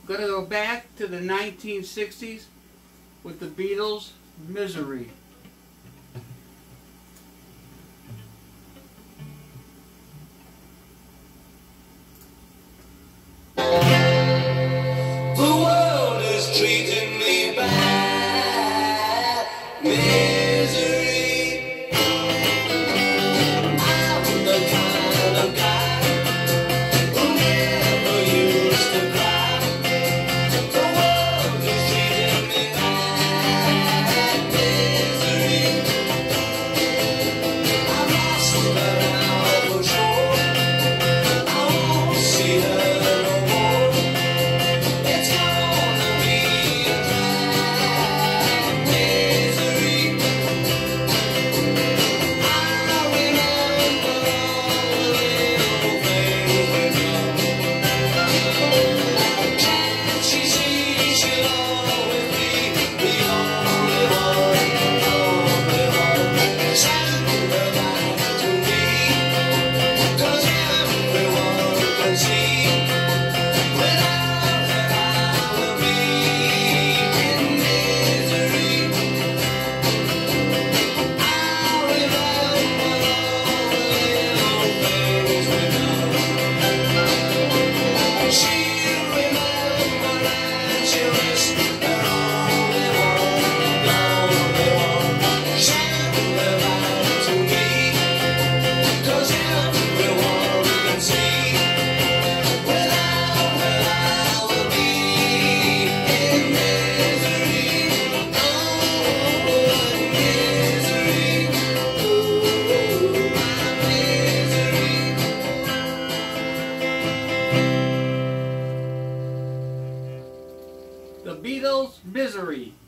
Gonna go back to the 1960s with the Beatles' Misery. The world is treating me bad. Misery. I'm the kind of guy who never used to cry. The world is treating me bad. Misery. I'm lost without control. I won't see her no more. It's gonna be a drag. Misery. I remember all the little things we've done. Can't she see she'll always be the only one, send her back to me, 'cause everyone can see without her I will be in misery. I remember all the little things we've done. She'll remember and she'll miss her only one, send her back to me, 'cause everyone can see without her I will be in misery. Oh, misery. Ooh, misery. The Beatles' Misery.